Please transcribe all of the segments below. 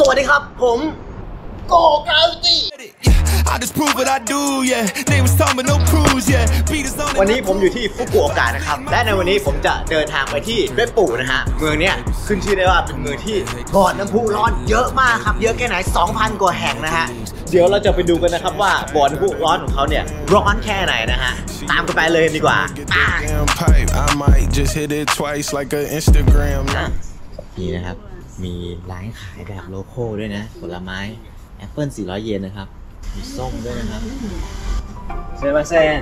วัสดีครับผมโกกาตี้วันนี้ผมอยู่ที่ฟุกุโอกะนะครับและในวันนี้ผมจะเดินทางไปที่เบปปุนะฮะเมืองเนี้ยขึ้นชื่อได้ว่าเป็นเมืองที่บ่อน้ำพุร้อนเยอะมากครับเยอะแค่ไหน 2,000 กว่าแห่งนะฮะเดี๋ยวเราจะไปดูกันนะครับว่าบ่อน้ำพุร้อนของเขาเนี่ยร้อนแค่ไหนนะฮะตามกันไปเลยดีกว่านี่นะครับมีร้านขายแบบโลโก้ด้วยนะผลไม้แอปเปิ้ล400 เยนนะครับมีส้มด้วยนะครับเซมาเซน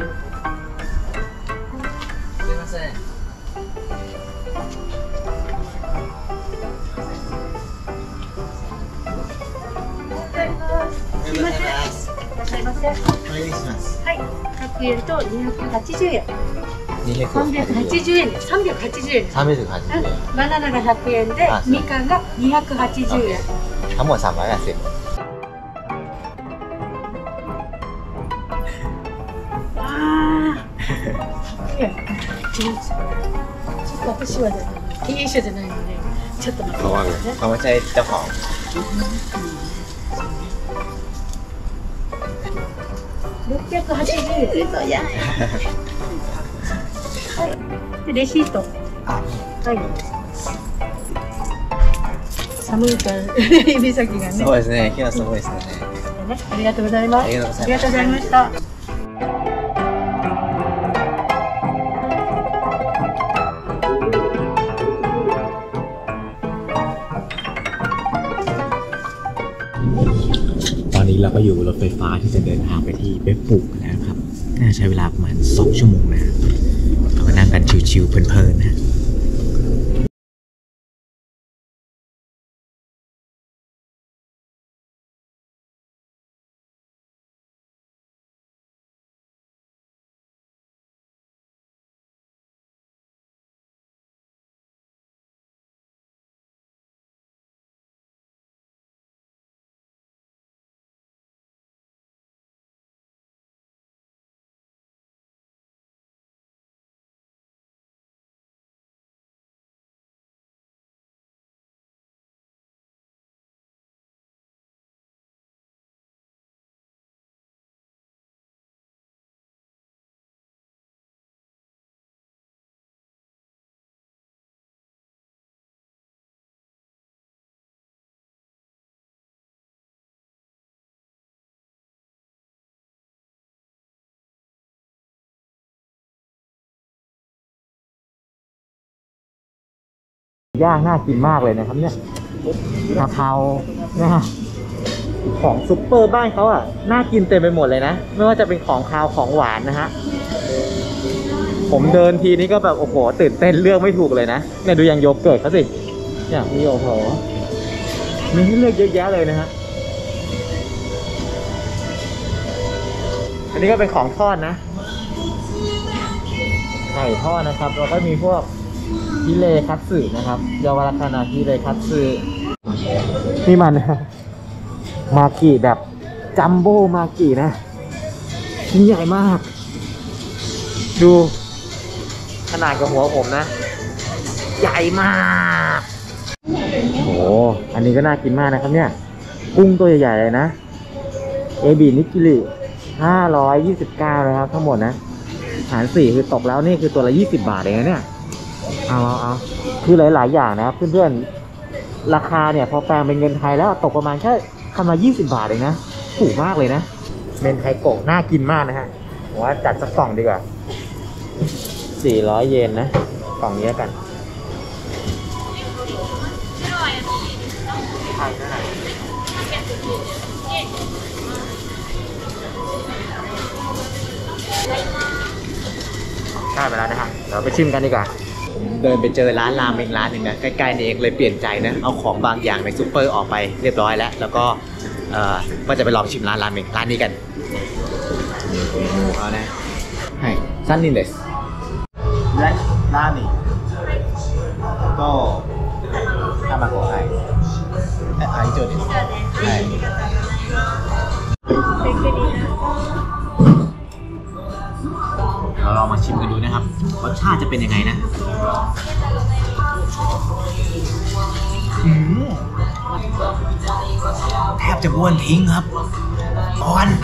はい、100円と280円。380円です。380円です。バナナが100円で、みかんが280円。 ทั้งหมด380 ちょっと私は経営者じゃないので、ちょっと待ってくださいね。 เขาไม่ใช่เจ้าของ 680円。はい。でレシート。はい。寒いから指先がね。 そうですね。今日はすごいですね。 ありがとうございます。ありがとうございました。 ตอนนี้เราก็อยู่รถไฟฟ้าที่จะเดินทางไปที่เบปปุนะครับน่าใช้เวลาประมาณ2 ชั่วโมงนะเราก็นั่งกันชิวๆเพลินๆนะย่างน่ากินมากเลยนะครับเนี่ยกะเพรานะของซุปเปอร์บ้านเขาอ่ะน่ากินเต็มไปหมดเลยนะไม่ว่าจะเป็นของคาวของหวานนะฮะผมเดินทีนี้ก็แบบโอ้โหตื่นเต้นเลือกไม่ถูกเลยนะเนี่ยดูอย่างโยเกิร์ตเขาสิเนี่ยมีโอ้โหมีให้เลือกเยอะแยะเลยนะฮะอันนี้ก็เป็นของทอดนะไก่ทอดนะครับแล้วก็มีพวกฮิเลคัตสึนะครับยาวราคานาฮิเลคัตสึนี่มันมากิแบบจัมโบ้มากินะชิ้นใหญ่มากดูขนาดกับหัวผมนะใหญ่มากโอ้อันนี้ก็น่ากินมากนะครับเนี่ยกุ้งตัวใหญ่ๆเลยนะเอบินิกิริ529นะครับทั้งหมดนะหาร4คือตกแล้วนี่คือตัวละ20 บาทเองนะเนี่ยเอาคือหลายๆอย่างนะครับเพื่อนๆราคาเนี่ยพอแปลงเป็นเงินไทยแล้วตกประมาณแค่คำละ20 บาทเองนะถูกมากเลยนะเมนไทโกะน่ากินมากนะฮะผมว่าจัดสักกล่องดีกว่า400 เยนนะกล่องนี้กันได้ไปแล้วนะฮะเดี๋ยวไปชิมกันดีกว่าเดินไปเจอร้านรามเมงร้านหนึ่งนะใกล้ๆนี่เองเลยเปลี่ยนใจนะเอาของบางอย่างในซูเปอร์ออกไปเรียบร้อยแล้วก็ก็จะไปลองชิมร้านรามเมงร้านนี้กันเอานะให้ซันนิเลสและร้านนี้ก็ทำมาก่อนไอ้โจดิสใช่เราลองมาชิมกันดูนะครับรสชาติจะเป็นยังไงนะจะบ้วนทิ้งครับอ่อน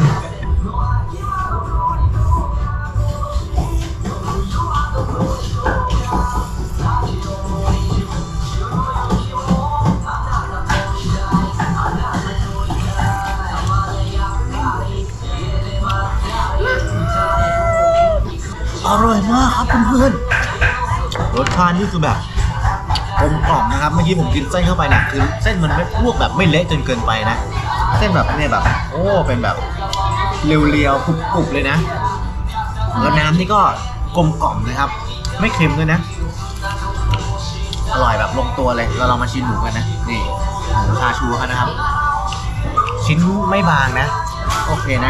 อร่อยมากครับเพื่อนๆรสชาตินี่คือแบบกลมกล่อมนะครับเมื่อกี้ผมกินเส้นเข้าไปเนี่ยคือเส้นมันไม่ลวกแบบไม่เละจนเกินไปนะเส้นแบบเนี่ยแบบโอ้เป็นแบบเรียวๆกรุบๆเลยนะแล้วน้ำนี่ก็กลมกล่อมนะครับไม่เค็มด้วยนะอร่อยแบบลงตัวเลยเราลองมาชิมหมูกันนะนี่หมูชาชูเขานะครับชิ้นไม่บางนะโอเคนะ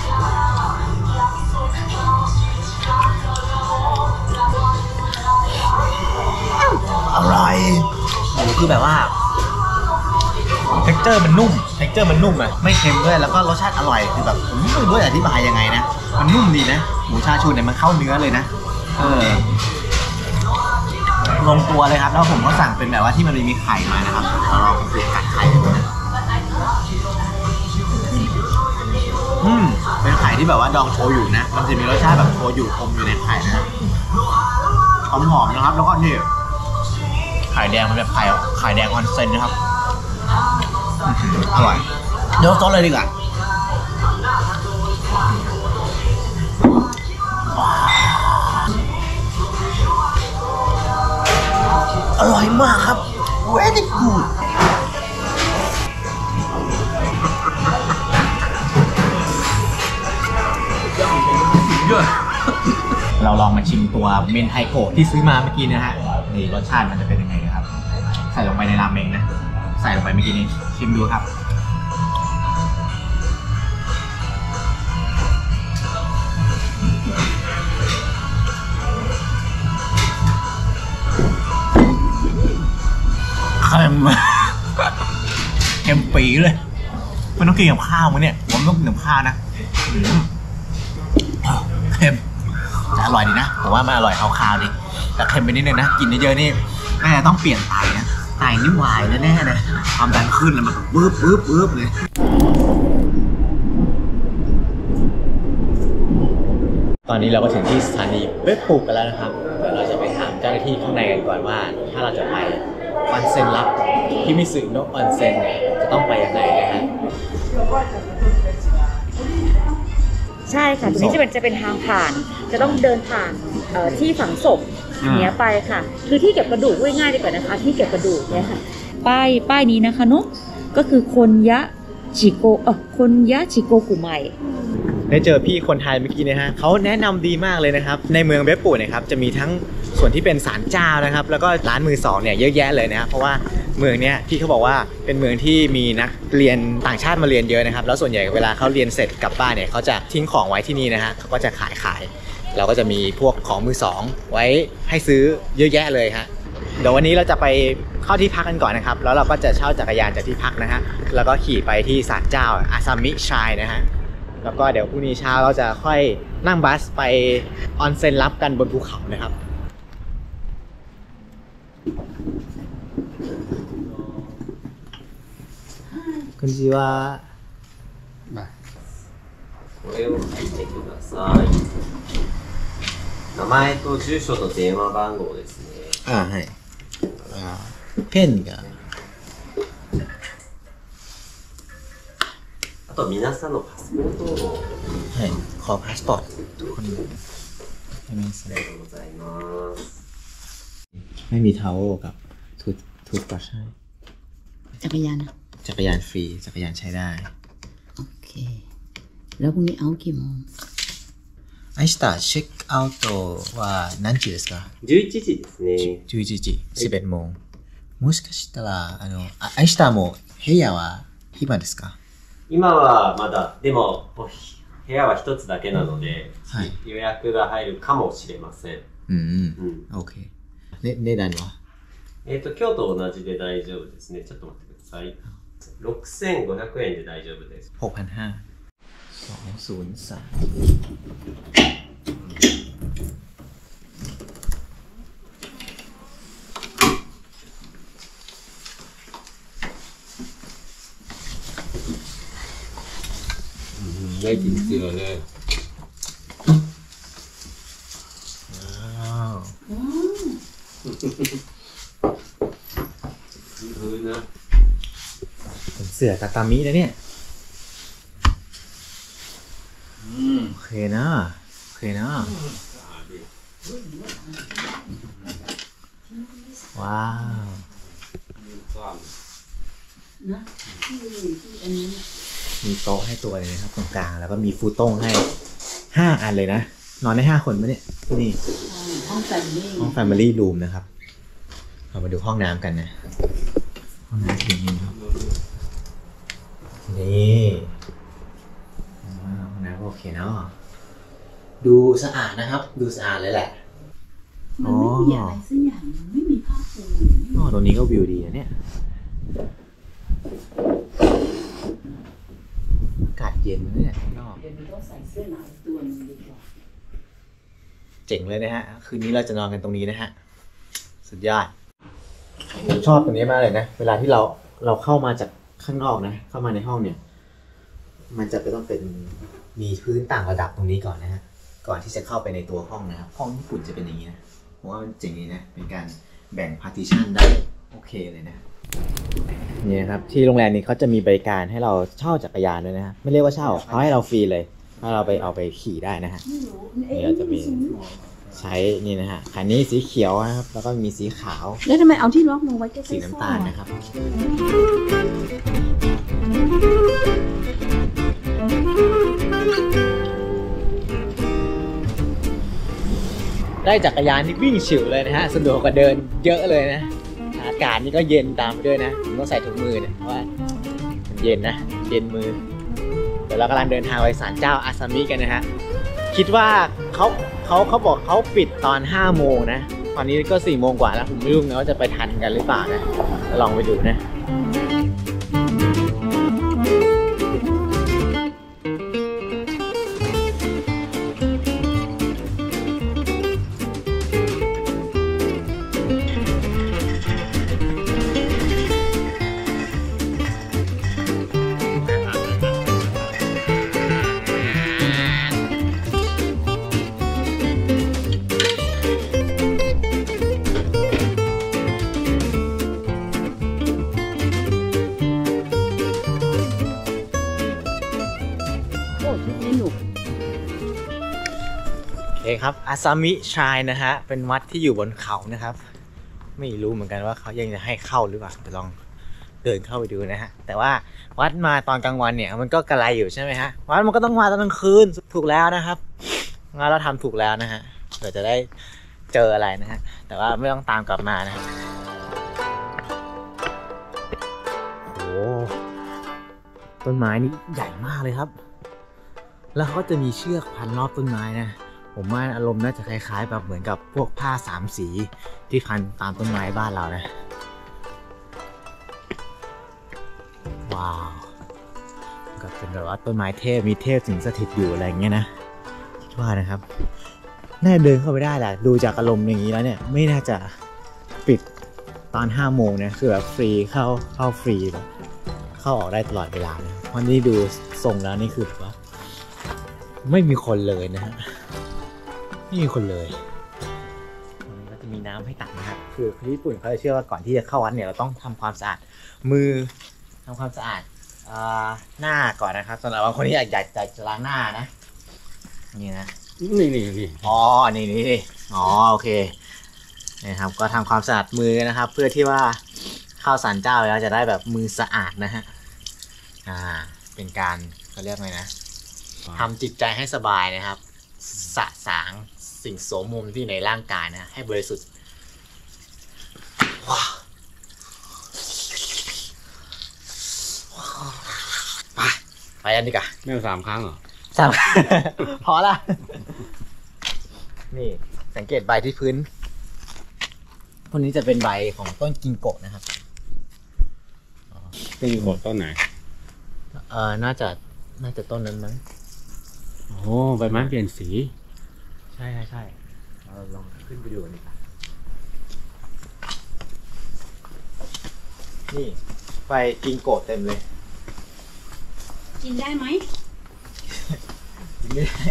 อร่อยหมูคือแบบว่าเท็กเจอร์มันนุ่มอ่ะไม่เค็มด้วยแล้วก็รสชาติอร่อยคือแบบผมไม่รู้ด้วยอธิบายยังไงนะมันนุ่มดีนะหมูชาชูเนี่ยมันเข้าเนื้อเลยนะลงตัวเลยครับแล้วผมก็สั่งเป็นแบบว่าที่มันมีไข่มานะครับเราลองดูกัดไข่ดูนะเป็นไข่ที่แบบว่าดองโชยุนะมันจะมีรสชาติแบบโชยุอมอยู่ในไข่นะหอมๆนะครับแล้วก็นี่ไข่แดงมันแบบไข่แดงออนเซ็นนะครับอร่อยเดี๋ยวซดเลยดีกว่าอร่อยมากครับ very good เราลองมาชิมตัวเมนไทโกะที่ซื้อมาเมื่อกี้นะฮะนี่รสชาติมันจะเป็นยังไงนะครับใส่ลงไปในราเมงนะใส่ลงไปเมื่อกี้นี้ชิมดูครับเค็มเค็มปีเลยมันต้องกินกับข้าวมั้งเนี่ยผมต้องกินกับข้าวนะเค็มแต่อร่อยดีนะผมว่ามันอร่อยคาวๆดีแต่เค็มไปนิดนึงนะกินเยอะๆนี่แม่ต้องเปลี่ยนไตนะไตนี่วายแน่ๆเลยความดันขึ้นแล้วมันบึ๊บเลยตอนนี้เราก็ถึงที่สถานีเบปปุกันแล้วนะครับเดี๋ยวเราจะไปถามเจ้าหน้าที่ข้างในกันก่อนว่าถ้าเราจะไปออนเซ็นลับที่มิสึโนะออนเซ็นเนี่ยจะต้องไปยังไงนะฮะใช่ค่ะตรงนี้จะเป็นทางผ่านจะต้องเดินผ่านที่ฝังศพเนี้ยไปค่ะคือที่เก็บกระดูกง่ายๆดีกว่านะคะที่เก็บกระดูกเนี่ยค่ะป้ายนี้นะคะเนาะก็คือคนยะจิโกกุไมได้เจอพี่คนไทยเมื่อกี้นะฮะเขาแนะนำดีมากเลยนะครับในเมืองเบปปุนะครับจะมีทั้งส่วนที่เป็นศาลเจ้านะครับแล้วก็ร้านมือสองเนี่ยเยอะแยะเลยนะครับเพราะว่าเมืองเนี้ยพี่เขาบอกว่าเป็นเมืองที่มีนักเรียนต่างชาติมาเรียนเยอะนะครับแล้วส่วนใหญ่เวลาเขาเรียนเสร็จกลับบ้านเนี่ยเขาจะทิ้งของไว้ที่นี่นะฮะเขาก็จะขายเราก็จะมีพวกของมือสองไว้ให้ซื้อเยอะแยะเลยฮะเดี๋ยววันนี้เราจะไปเข้าที่พักกันก่อนนะครับแล้วเราก็จะเช่าจักรยานจากที่พักนะฮะแล้วก็ขี่ไปที่ศาลเจ้าอาซามิชายนะฮะแล้วก็เดี๋ยวพรุ่งนี้เช้าเราจะค่อยนั่งบัสไปออนเซ็นลับกันบนภูเขานะครับこんにちは。 これを書いてください。名前と住所と電話番号ですね。 はい。ペンが。 あと皆さんのパスポートを。 はい。ขอพาสปอร์ตทุกคนเลยありがとうございます。 ไม่มีทาวเวลกับทูธบรัชให้จักรยานฟรีจักรยานใช้ได้โอเคแล้วพรุ่งนี้เอากี่โมง明日チェックアウトは何時ですか 11時ですね 11時11โมงもしかしたら明日も部屋は暇ですか今はまだでも部屋は一つだけなので、はい、予約が入るかもしれません OK値段は今日と同じで大丈夫ですねちょっと待ってください6500円で大丈夫です。 6,500 203 こได้กินเกลือเลยว้าวพื้นนะเป็นเสือตาตามินะเนี่ยโอเคนะโอเคนะว้าว มีโต๊ะให้ตัวเลยนะครับตรงกลางแล้วก็มีฟูต้งให้5 อันเลยนะ นอนได้5 คนไหมเนี่ยที่นี่ห้องแฟมิลี่รูมนะครับเรามาดูห้องน้ำกันนะห้องน้ำที่นี่ครับนี่ห้องน้ำโอเคเนาะดูสะอาดนะครับ ดูสะอาดเลยแหละมันไม่มีอะไรสักอย่างไม่มีผ้าปูอ๋อตรงนี้ก็วิวดีนะเนี่ยอากาศเย็นนะเนี่ยนอกเดี๋ยวมันต้องใส่เสื้อหนาวตัวนึงดีกว่าเจ๋งเลยนะฮะ คืนนี้เราจะนอนกันตรงนี้นะฮะ สุดยอดผมชอบตรงนี้มากเลยนะ เวลาที่เราเข้ามาจากข้างนอกนะ เข้ามาในห้องเนี่ย มันจะต้องเป็นมีพื้นต่างระดับตรงนี้ก่อนนะฮะ ก่อนที่จะเข้าไปในตัวห้องนะครับ ห้องญี่ปุ่นจะเป็นอย่างนี้นะผมว่ามันเจ๋งดีนะ เป็นการแบ่งพาร์ติชันได้โอเคเลยนะ นี่นะครับที่โรงแรมนี้เขาจะมีบริการให้เราเช่าจักรยานด้วยนะฮะไม่เรียกว่าเช่าเขาให้เราฟรีเลยถ้าเราไปเอาไปขี่ได้นะฮะนี่เราจะมีใช้นี่นะฮะคันนี้สีเขียวนะครับแล้วก็มีสีขาวแล้วทำไมเอาที่ล็อกลงไว้ใกล้ๆสีน้ำตาลนะครับได้จักรยานที่วิ่งฉิวเลยนะฮะสะดวกกว่าเดินเยอะเลยนะอากาศนี่ก็เย็นตามไปด้วยนะผมต้องใส่ถุงมือเนี่ยเพราะว่ามันเย็นนะเย็นมือเดี๋ยวเรากำลังเดินทางไปศาลเจ้าอาซามิกันนะฮะคิดว่าเขาบอกเขาปิดตอน5 โมงนะตอนนี้ก็4 โมงกว่าแล้วผมไม่รู้นะว่าจะไปทันกันหรือเปล่านะลองไปดูนะโอเคครับอาซามิชายนะฮะเป็นวัดที่อยู่บนเขานะครับไม่รู้เหมือนกันว่าเขายังจะให้เข้าหรือเปล่าเดี๋ยวลองเดินเข้าไปดูนะฮะแต่ว่าวัดมาตอนกลางวันเนี่ยมันก็กระไรอยู่ใช่ไหมฮะวัดมันก็ต้องมาตอนกลางคืนถูกแล้วนะครับงั้นเราทำถูกแล้วนะฮะเดี๋ยวจะได้เจออะไรนะฮะแต่ว่าไม่ต้องตามกลับมานะโอ้ต้นไม้นี่ใหญ่มากเลยครับแล้วเขาจะมีเชือกพันรอบต้นไม้นะผมว่าอารมณ์น่าจะคล้ายๆแบบเหมือนกับพวกผ้า3 สีที่พันตามต้นไม้บ้านเรานะว้าวก็เป็นแบบว่าต้นไม้เทพมีเทพสิงสถิตอยู่อะไรอย่างเงี้ยนะคิดว่านะครับน่าเดินเข้าไปได้แหละดูจากอารมณ์อย่างนี้แล้วเนี่ยไม่น่าจะปิดตอน5 โมงนะคือแบบฟรีเข้าฟรีแบบเข้าออกได้ตลอดเวลานะเพราะนี่ดูทรงแล้วนี่คือแบบว่าไม่มีคนเลยนะฮะไม่มีคนเลยก็จะมีน้ำให้ตักนะฮะคือที่ญี่ปุ่นเขาจะเชื่อว่าก่อนที่จะเข้าวัดเนี่ยเราต้องทำความสะอาดมือทำความสะอาดหน้าก่อนนะครับสำหรับบางคนที่อยากจะล้างหน้านะนี่นะนี่อ๋อนี่อ๋อโอเคนะครับก็ทำความสะอาดมือนะครับเพื่อที่ว่าเข้าศาลเจ้าแล้วจะได้แบบมือสะอาดนะฮะเป็นการเขาเรียกไงนะทำจิตใจให้สบายนะครับสะสางสิ่งโสมมที่ในร่างกายนะให้บริสุทธิ์ไปกันดีกว่าไม่เอา3 ครั้งเหรอพอละนี่สังเกตใบที่พื้นพวกนี้จะเป็นใบของต้นกิงโกะนะครับต้นบดต้นไหนน่าจะต้นนั้นมั้งโอ้ใบไม้เปลี่ยนสีใช่เราลองขึ้นไปดูกันดีกว่านี่ใบกิงโกะเต็มเลยกินได้ไหมไม่ได้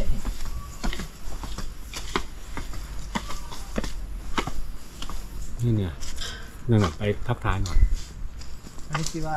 นี่เนี่ยนั่นน่ะไปทับทายหน่อยこんにちは。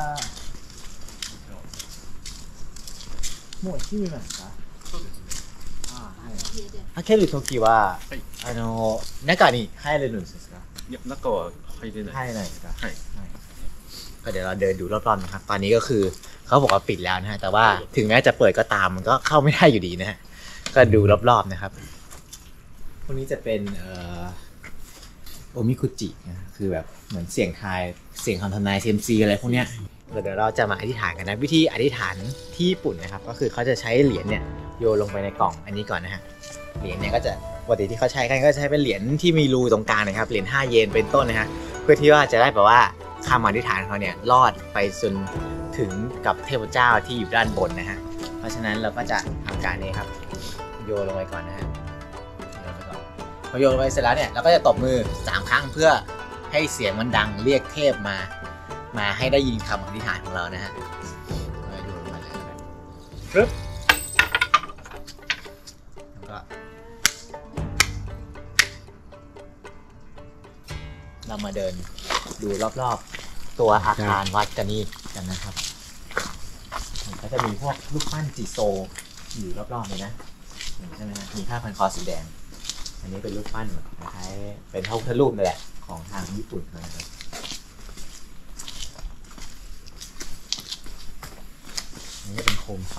もう閉めますか？そうですね。開けるときは、中に入れるんですか？ いや、中は入れない。 入れないですか？ はい。 ก็เดี๋ยวเราเดินดูรอบๆนะครับ ตอนนี้ก็คือเขาบอกว่าปิดแล้วนะฮะ แต่ว่าถึงแม้จะเปิดก็ตามมันก็เข้าไม่ได้อยู่ดีนะฮะ ก็ดูรอบๆนะครับพวกนี้จะเป็นโอมิคุจินะคือแบบเหมือนเสียงทายเสียงคำทำนาย CMC อะไรพวกเนี้ยเดี๋ยวเราจะมาอธิษฐานกันนะวิธีอธิษฐานที่ญี่ปุ่นนะครับก็คือเขาจะใช้เหรียญเนี่ยโยนลงไปในกล่องอันนี้ก่อนนะฮะเหรียญเนี่ยก็จะปกติที่เขาใช้กันก็ใช้เป็นเหรียญที่มีรูตรงกลางนะครับเหรียญ5 เยนเป็นต้นนะฮะเพื่อที่ว่าจะได้แบบว่าคำอธิษฐานเขาเนี่ยรอดไปจนถึงกับเทพเจ้าที่อยู่ด้านบนนะฮะเพราะฉะนั้นเราก็จะทำการนี้ครับโยนลงไปก่อนนะฮะพอโยนไปเสร็จแล้วเนี่ยเราก็จะตบมือ3 ครั้งเพื่อให้เสียงมันดังเรียกเทพมาให้ได้ยินคำอธิษฐานของเรานะฮะโยนมาเลยปึ๊บแล้วก็เรามาเดินดูรอบๆตัวอาคารวัดกันนี่กันนะครับก็จะมีพวกรูปปั้นจิโซอยู่รอบๆเลยนะใช่ไหมฮะมีผ้าพันคอสีแดงอันนี้เป็นรูปปั้นแบบคล้ายเป็นพระพุทธรูปนั่นแหละของทางญี่ปุ่นนะครับนี่ก็เป็นโคมไฟ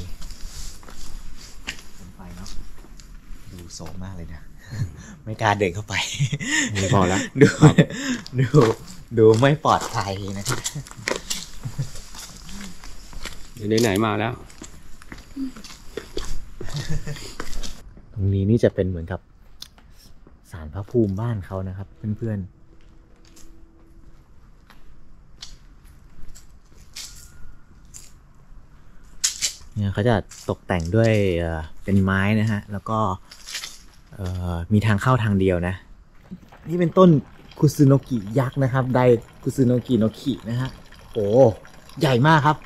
เนาะดูโสมมากเลยนะ ไม่กล้าเดินเข้าไปไม่พอแล้วดูไม่ปลอดภัยนะไหนๆมาแล้วตรงนี้นี่จะเป็นเหมือนกับศาลพระภูมิบ้านเขานะครับเพื่อนๆเนี่ยเขาจะตกแต่งด้วยเป็นไม้นะฮะแล้วก็มีทางเข้าทางเดียวนะนี่เป็นต้นคุซึโนกิยักษ์นะครับไดคุซึโนกิโนคินะฮะโอ้ใหญ่มากครับ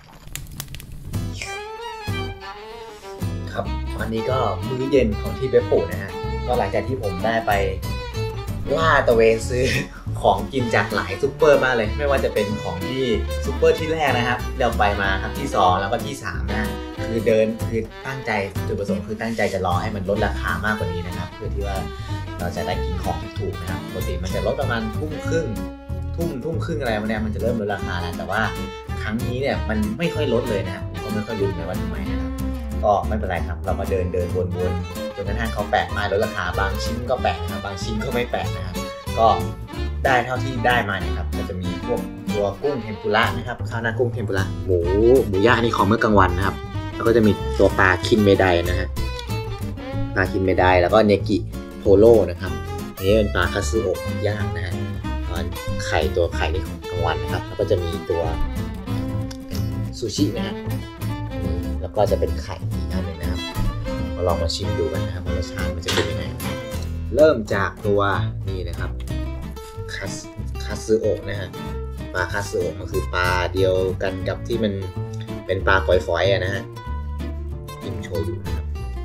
ครับวันนี้ก็มื้อเย็นของที่เบปปูนะฮะก็หลังจากที่ผมได้ไปล่าตะเวนซื้อของกินจากหลายซุปเปอร์มากเลยไม่ว่าจะเป็นของที่ซุปเปอร์ที่แรกนะครับเราไปมาครับที่2แล้วก็ที่3นะคือตั้งใจจุดประสงค์คือตั้งใจจะรอให้มันลดราคามากกว่านี้นะครับเพื่อที่ว่าเราจะได้กินของที่ถูกนะครับปกติมันจะลดประมาณทุ่มครึ่งอะไรมาเนี่ยมันจะเริ่มลดราคาแล้วแต่ว่าครั้งนี้เนี่ยมันไม่ค่อยลดเลยนะครับผมก็ไม่ค่อยรู้เลยว่าทำไมนะครับก็ไม่เป็นไรครับเรามาเดินวนๆจนกระทั่งเขาแปะมาลดราคาบางชิ้นก็แปะนะครับบางชิ้นก็ไม่แปะนะครับก็ได้เท่าที่ได้มาเนี่ยครับก็จะมีพวกตัวกุ้งเทมปุระนะครับข้าวหน้ากุ้งเทมปุระหมูย่างอันนี้ของเมื่อกลางวันนะครับแล้วก็จะมีตัวปลาคินเมไดนะฮะปลาคินเมไดแล้วก็เนกิโทโร่นะครับอันนี้เป็นปลาคัตสึโอะย่างนะฮะตัวไข่นี่ของกลางวันนะครับแล้วก็จะมีตัวซูชินะฮะแล้วก็จะเป็นไข่อีกอันหนึ่งนะครับมาลองมาชิมดูกันนะครับว่ารสชาติมันจะเป็นยังไงเริ่มจากตัวนี่นะครับคัตสึโอะนะฮะปลาคัตสึโอะมันคือปลาเดียวกันกับที่มันเป็นปลาฝอยๆนะฮะกินโชยุนะครับ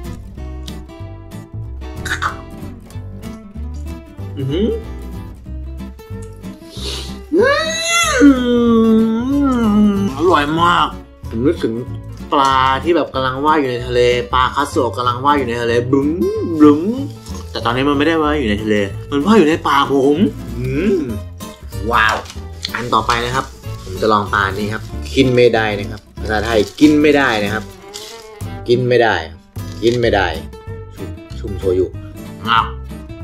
อร่อยมากผมนึกถึงปลาที่แบบกำลังว่ายอยู่ในทะเลปลาคัตสึโอะกำลังว่ายอยู่ในทะเลบึ้มแต่ตอนนี้มันไม่ได้ว่ายอยู่ในทะเลมันว่ายอยู่ในปากผมว้าวอันต่อไปนะครับผมจะลองปลานี้ครับกินไม่ได้นะครับภาษาไทยกินไม่ได้นะครับกินไม่ได้ชุ่มโชยุงับ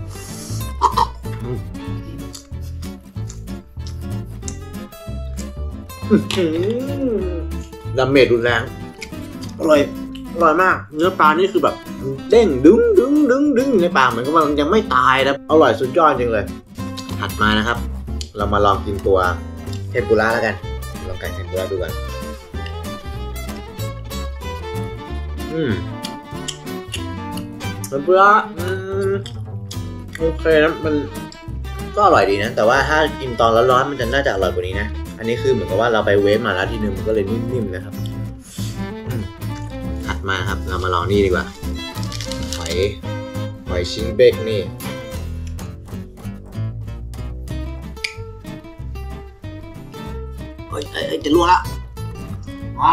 ดาเมจรุนแรงอร่อยมากเนื้อปลานี่คือแบบเด้งดึงในปากเหมือนกับมันยังไม่ตายนะอร่อยสุดยอดจริงเลยถัดมานะครับเรามาลองกินตัวเทมปุระแล้วกันลองกันเทมปุระดูกันเทมปุระโอเคนะมันก็อร่อยดีนะแต่ว่าถ้ากินตอนร้อนๆมันจะน่าจะอร่อยกว่านี้นะอันนี้คือเหมือนกับว่าเราไปเวฟมาแล้วทีนึงมันก็เลยนิ่มๆนะครับถัดมาครับเรามาลองนี่ดีกว่าอยชิ้นเบกนี่เฮ้ยจะรั่วละอ๋อ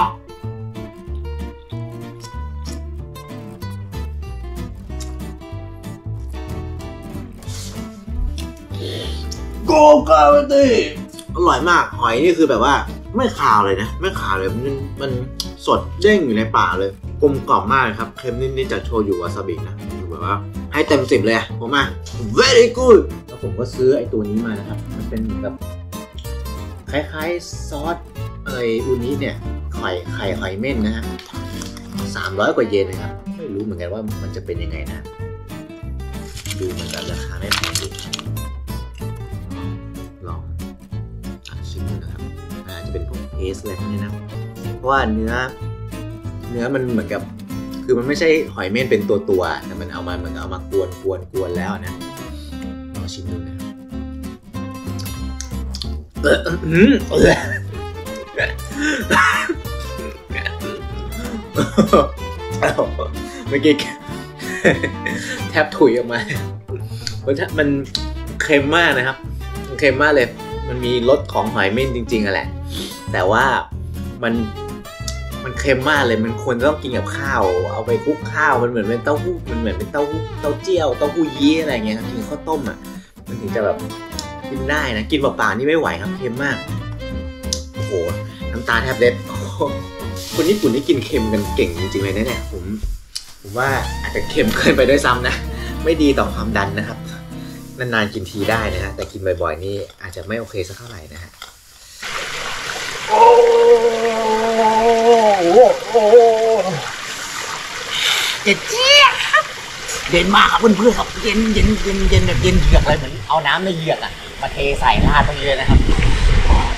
โกกาเวตีอร่อยมากหอยนี่คือแบบว่าไม่คาวเลยนะไม่คาวเลยมันสดเด้งอยู่ในปากเลยกลมกล่อมมากเลยครับเค็มนิดๆจากโชยุวาซาบินะคือแบบว่าให้เต็ม10เลยผมมา very good แล้วผมก็ซื้อไอ้ตัวนี้มานะครับมันเป็นเหมือนกับคล้ายๆซอสอูนิเนี่ยไข่หอยเม่นนะฮะ300 กว่าเยนนะครับไม่รู้เหมือนกันว่ามันจะเป็นยังไงนะดูเหมือนกับราคาไม่แพงดีลองชิมดูนะครับอาจจะเป็นพวกเพสอะไรพวกนี้นะเพราะว่าเนื้อมันเหมือนกับคือมันไม่ใช่หอยเม่นเป็นตัวแต่มันเอามากวนแล้วนะลองชิมดูนะเมื่อกี้แทบถุยออกมามันเค็มมากนะครับมันเค็มมากเลยมันมีรสของหอยเม่นจริงๆอะแหละแต่ว่ามันเค็มมากเลยมันควรต้องกินกับข้าวเอาไปคลุกข้าวมันเหมือนเป็นเต้าหู้มันเหมือนเป็นเต้าเจี้ยวเต้าหู้ยี้อะไรเงี้ยกินข้าวต้มอ่ะมันถึงจะแบบกินได้นะกินเปล่าๆนี่ไม่ไหวครับเค็มมากโอ้โหน้ำตาแทบเล็ดคนญี่ปุ่นนี่กินเค็มกันเก่งจริงๆเลยนะเนี่ยผมว่าอาจจะเค็มเกินไปด้วยซ้ำนะไม่ดีต่อความดันนะครับนานๆกินทีได้นะฮะแต่กินบ่อยๆนี่อาจจะไม่โอเคสักเท่าไหร่นะฮะเจี๊ยบเย็นมากครับเพื่อนๆครับเย็นแบบเย็นเยือกอะไรเหมือนเอาน้ำในเหยือกมาเทใส่ราดตรงนี้เลยนะครับ